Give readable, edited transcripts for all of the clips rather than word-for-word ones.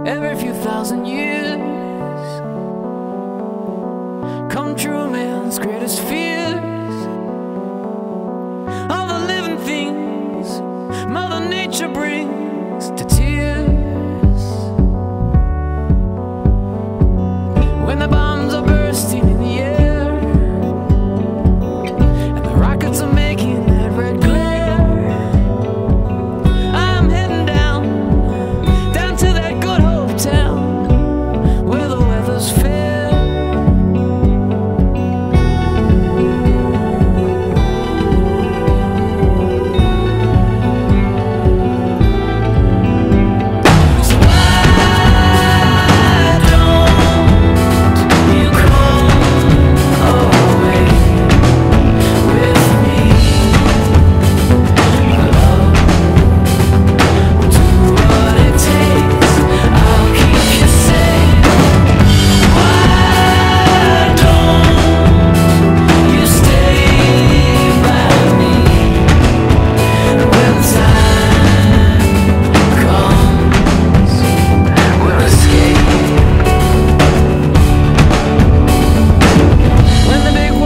every few thousand years. Come true, man's greatest fears. All the living things Mother Nature brings to tears. When the bombs are bursting in the air and the rockets are making that red glare, I'm heading down to that good hope town where the weather's fair.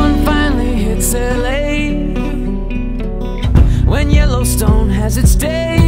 When Yellowstone has its day,